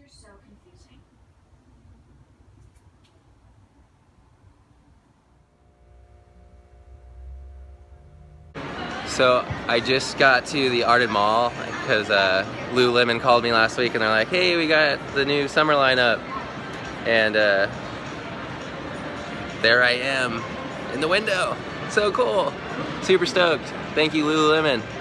so confusing. So I just got to the Arden Mall because Lululemon called me last week and they're like, hey, we got the new summer lineup. And there I am in the window. So cool. Super stoked. Thank you, Lululemon.